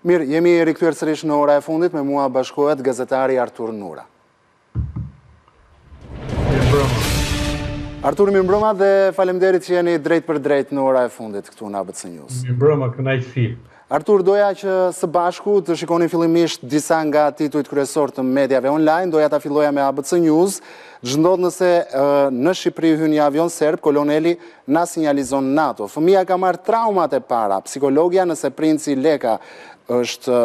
Mirë, jemi rikthyer sërish në ora e fundit, me mua bashkohet gazetari Artur Nura. Artur, mirëmbrëma dhe faleminderit që jeni drejt për drejt në ora e fundit këtu në ABC News. Mirëmbrëma, kënaqësi. Artur, doja që së bashku të shikonin fillimisht disa nga titujt kryesor të mediave online. Doja ta filloja me ABC News. Ç'ndodh nëse në Shqipëri hyn një avion serb, koloneli na sinjalizon NATO. Fëmia ka marrë traumat e para. Psikologja nëse princi Leka është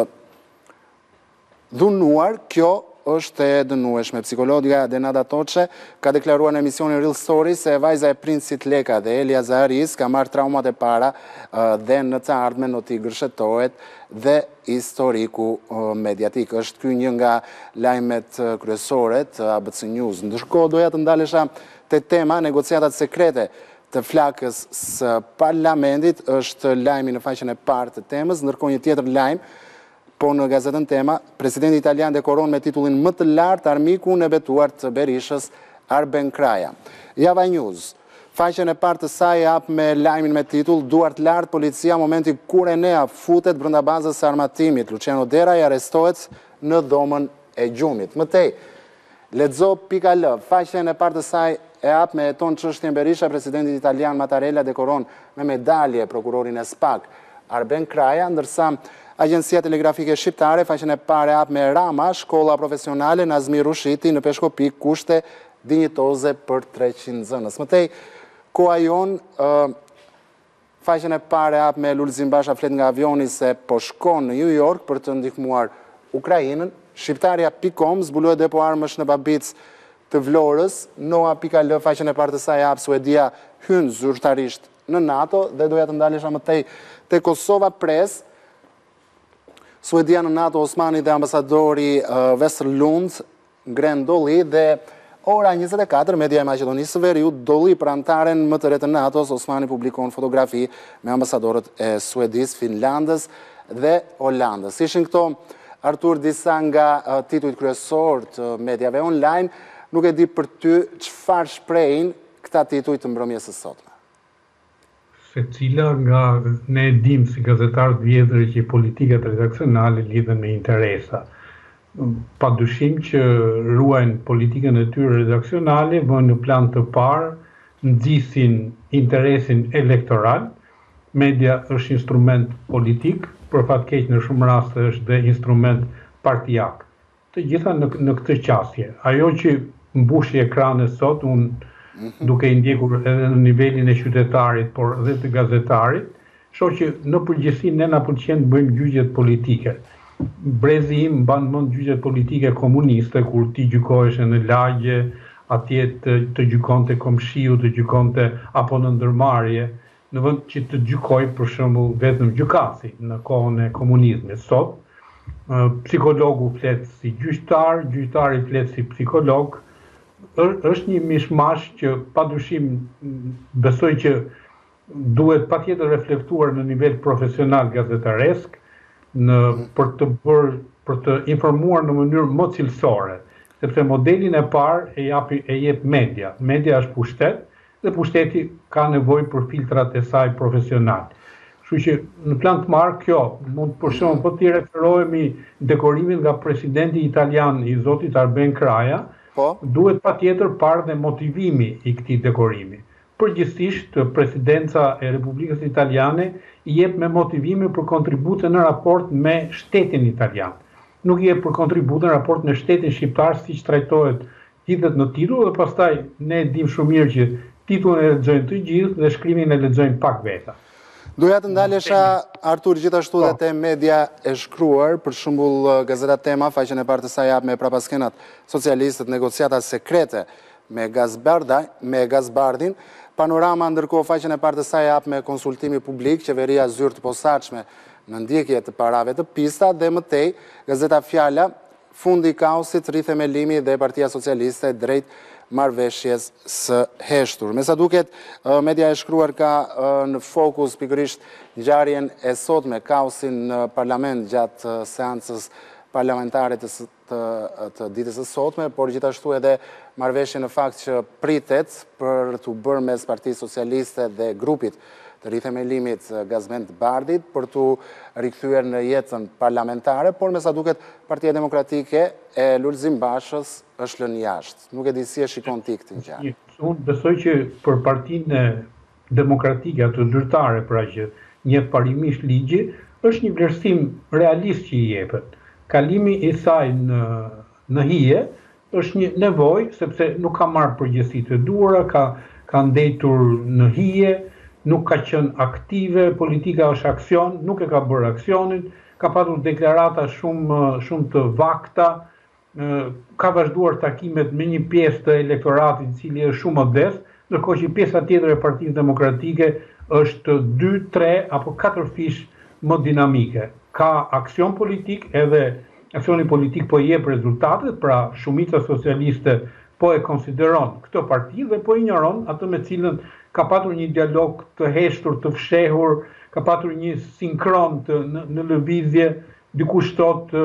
dhunuar, kjo është e dënueshme. Psikologja Denada Toçe ka deklaruar në emisionin Real Story se vajza e princit Leka dhe Elia Zaharis ka marrë traumat e para dhe në të ardhmen do t'i gërshetohet dhe historiku mediatik. Është ky një nga lajmet kryesore të ABC News. Ndërkohë doja të ndalesha te tema negociatat sekrete të flakës së parlamentit, është lajmi në faqen e parë të temës. Ndërkohë një tjetër lajm, po në gazetën Tema, presidenti italian dekoron me titullin më të lartë armiku në betuar të Berishës, Arben Kraja. Java News, faqen e parë të saj hap me lajmin me titull Duart lart policia momenti kur Enea futet brenda bazës së armatimit. Luciano Deraj arrestohet në dhomën e gjumit. Mëtej, lexo.al, faqen e parë të saj e hap me ton çështjen Berisha, presidenti italian Mattarella dekoron me medalje prokurorin e SPAK, Arben Kraja, ndërsa Agjencia Telegrafike Shqiptare, faqen e parë hap me Rama, shkolla profesionale Nazmir Rushiti në Peshkopi, kushte dinjitoze për 300 zënës. Mëtej, koha jon, faqen e parë hap me Lulzim Basha flet nga avioni se po shkon në New York për të ndihmuar Ukrainën. Shqiptaria.com zbuloi depo armësh në Babic të Vlorës. Noa.al, faqen e parë të saj hap Suedia hyn zyrtarisht në NATO dhe doja të ndalesha mëtej te Kosova Press. Suedia në NATO, Osmani dhe ambasadori Westerlund ngren dolli dhe ora 24 media e Maqedonisë së Veriut dolli për antaren më të re të NATO-s. Osmani publikon fotografi me ambasadorët e Suedisë, Finlandës dhe Holandës. Ishin këto, Artur, disa nga titujt kryesor të mediave online. Nuk e di për ty çfarë shprehin këta tituj të mbrëmjes së sotme. Se cila nga ne dim si gazetarët vjetër që politikat redaksionale lidhen me interesa. Pa dyshim që ruajnë politikën e tyre redaksionale, vënë në plan të parë, nxisin interesin elektoral. Media është instrument politik, për fat keq në shumë raste është dhe instrument partijak. Të gjitha në këtë qasje. Ajo që mbushi ekranet sot, unë duke i ndjekur edhe në nivelin e qytetarit, por edhe të gazetarit, shoh që në përgjithësi ne na pëlqen të bëjmë gjyqjet politike. Brezi im mban mend gjyqjet politike komuniste, kur ti gjykoheshe në lagje, atje të gjykonte komshiu, të gjykonte apo në ndërmarrje, në vend që të gjykoj për shembull vetëm gjykatësi në kohën e komunizmit. Sot psikologu flet si gjyqtar, gjyqtari flet si psikolog. Është një mishmash që padyshim besoj që duhet patjetër reflektuar në nivel profesional gazetaresk për të informuar në mënyrë më cilësore, sepse modelin e parë e jep media. Media është pushtet dhe pushteti ka nevojë për filtrat e saj profesional. Kështu që në plan të marrë kjo, mund për shembull po të referohemi dekorimin nga presidenti italian i zotit Arben Kraja, duhet patjetër parë dhe motivimi i këtij dekorimi. Përgjithsisht, presidenca e Republikës Italiane i jep me motivime për kontribute në raport me shtetin italian. Nuk i jep për kontribute në raport me shtetin shqiptar, siç trajtohet lidhet në titull, dhe pastaj ne dim shumë mirë që titullin e lexojnë të gjithë dhe shkrimin e lexojnë pak veta. Doja të ndalesha, Artur, gjithashtu dhe te media e shkruar, për shembull Gazeta Tema, faqen e parë të saj hap me prapaskenat socialistët, negociata sekrete me Gazbardin. Panorama ndërkohë faqen e parë të saj hap me konsultimi publik, qeveria zyrë të posaçme në ndjekje të parave të pista, dhe mëtej Gazeta Fjala, fundi i kaosit, rithemelimi dhe Partia Socialiste drejt marrëveshjes së heshtur. Me sa duket, media e shkruar ka në fokus pikërisht ngjarjen e sotme, kaosin në parlament gjatë seancës parlamentare të të ditës së sotme, por gjithashtu edhe marrëveshje në fakt që pritet për të bërë mes Partisë Socialiste dhe grupit të rithemelimit Gazmend Bardit për të rikthyer në jetën parlamentare, por me sa duket Partia Demokratike e Lulzim Bashës është lënë jashtë. Nuk e di si e shikon ti këtë gjë. Unë besoj që për Partinë Demokratike atë zyrtare, pra që një parimisht ligji, është një vlerësim realist që i jepet. Kalimi i saj në hije është një nevojë sepse nuk ka marrë përgjegjësitë të duhura, ka ndetur në hije, nuk ka qenë aktive, politika është aksion, nuk e ka bërë aksionin, ka patur deklarata shumë të vakta, ka vazhduar takimet me një pjesë të elektoratit i cili është shumë modest, ndërkohë që pjesa tjetër e Partisë Demokratike është 2, 3 apo 4 fish më dinamike. Ka aksion politik, edhe aksioni politik po i jep rezultatet, pra shumica socialiste po e konsideron këtë parti dhe po ignoron atë me cilën ka patur një dialog të heshtur, të fshehur, ka patur një sinkron në lëvizje, dikush thotë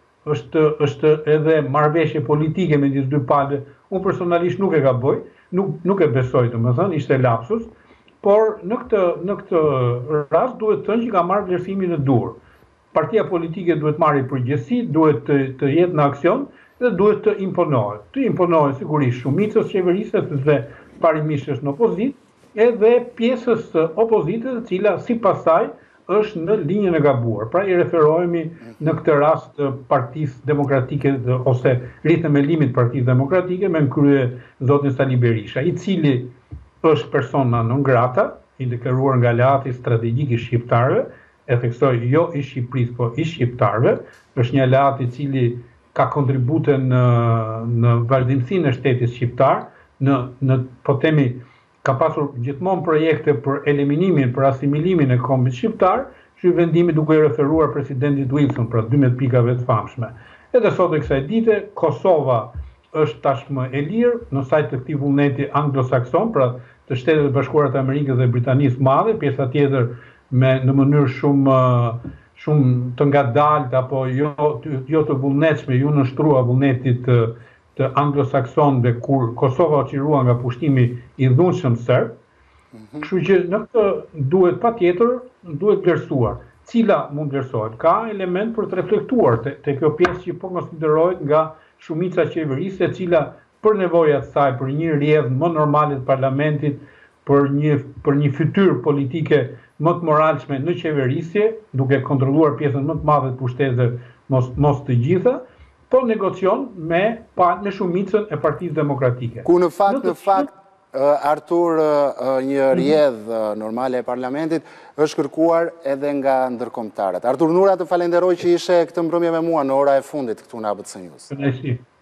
është edhe marrëveshje politike me disë dy palë. Unë personalisht nuk e ka bëj, nuk e besoj, domethënë, ishte lapsus, por në këtë rast duhet thënë që ka marrë vlerësimin e dur. Partia politike duhet marrë përgjegjësi, duhet të jetë në aksion dhe duhet të imponohet. Të imponohet sigurisht shumicës qeverisë dhe parimisht është në opozitë, edhe pjesës opozitës, e cila sipas saj është në linjën e gabuar. Pra i referohemi në këtë rast Partisë Demokratike ose rithemelimit Partisë Demokratike me krye zotin Sali Berisha, i cili është persona non grata, i deklaruar nga aleati strategjik i shqiptarëve, e theksoj jo i Shqipërisë, po i shqiptarëve, është një aleat i cili ka kontribute në vazhdimsinë e shtetit shqiptar, në po themi ka pasur gjithmonë projekte për eliminimin, për asimilimin e kombit shqiptar, që i vendimi duke i referuar presidentit Wilson, pra 12 pikave të famshme. Edhe sot e kësaj dite, Kosova është tashmë e lirë, në sajt të këtij vullneti anglosakson, pra të Shtetet e Bashkuara të Amerikës dhe Britanisë Madhe, pjesa tjetër në mënyrë shumë të ngadalt apo jo të vullnetshme, ju nështrua vullnetit të anglosaksonëve kur Kosova u çirua nga pushtimi i dhunshëm serb. Kështu që në këtë duhet patjetër duhet vlerësuar. Cila mund vlerësohet? Ka element për të reflektuar te kjo pjesë që po konsiderohet nga shumica qeverisë, e cila për nevojat e saj, për një rrjedhë më normale të parlamentit, për një fytyrë politike më të moralshme në qeverisje, duke kontrolluar pjesën më të madhe të pushteteve, mos të gjitha, po negocion me shumicën e Partisë Demokratike. Ku në fakt, Artur, një rrjedhë normale e parlamentit është kërkuar edhe nga ndërkombëtarët. Artur Nura, të falenderoj që ishe këtë mbrëmje me mua në ora e fundit këtu në ABC News.